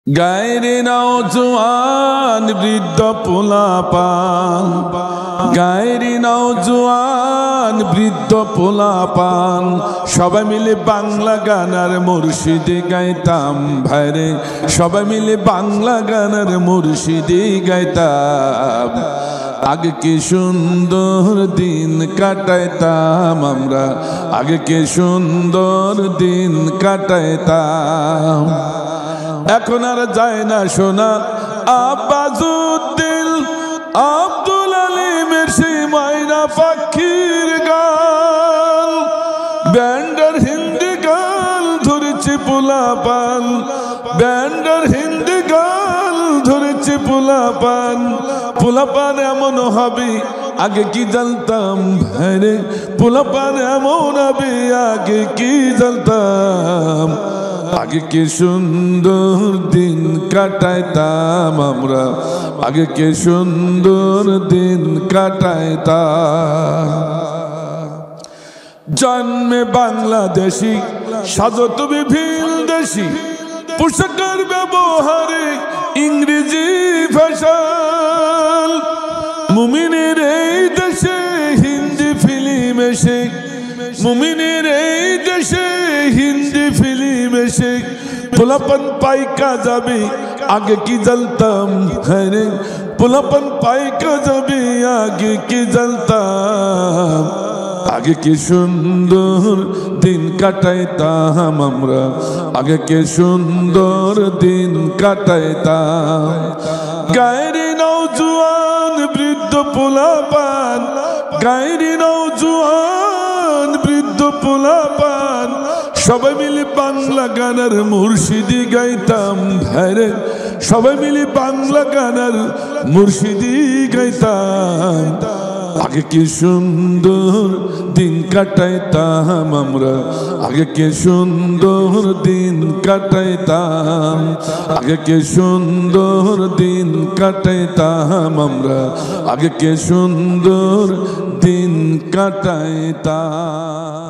গায়রে নওজোয়ান বৃদ্ধ পোলাপান, গায়রে নওজোয়ান বৃদ্ধ পোলাপান, সবাই মিলে বাংলা গানার মুর্শিদি গাইতাম ভাইরে, সবাই মিলে বাংলা গানার মুর্শিদি গাইতাম। আগে কি সুন্দর দিন কাটাইতাম আমরা, আগে কি সুন্দর দিন কাটাইতাম। এখন আর যায় না শোনা আব্বাসউদ্দিন আব্দুল আলিমের সেই ময়না পাখির গান, ব্যান্ডার হিন্দি গান ধরেছে পোলাপান, ব্যান্ডার হিন্দি গান ধরেছে পোলাপান। পোলাপান এমন হবে আগে কি জানতাম ভাইরে, পোলাপান এমন হবে আগে কি জানতাম। আগে কি সুন্দর দিন কাটাইতাম আমরা, আগে কি সুন্দর দিন কাটাইতাম। জন্মে বাংলাদেশি সাজো তুমি ভিন দেশি, পোশাকের ব্যবহারে ইংরেজি ভাষা। মুমিনের এই দেশে হিন্দি ফিল্ম এসে, মুমিনের এই দেশে হিন্দি ফিল্ম এসে পোলাপান পাইকা যাবে আগে কি জানতাম হ্যাঁ, পোলাপান পাইকা যাবে আগে কি জানতাম। আগে কি সুন্দর দিন কাটাইতাম আমরা, আগে কি সুন্দর দিন কাটাইতাম। গায়রে নওজোয়ান বৃদ্ধ পোলাপান, গায়রে নওজোয়ান বৃদ্ধ পোলাপান, সবাই মিলে বাংলা গানার মুর্শিদি গাইতাম ভাইরে, সবাই মিলে বাংলা গানার মুর্শিদি গাইতাম। আগে কি সুন্দর দিন কাটাইতাম আমরা, আগে কি সুন্দর দিন কাটাইতাম, আগে কি সুন্দর দিন কাটাইতাম আমরা, আগে কি সুন্দর দিন কাটাইতাম।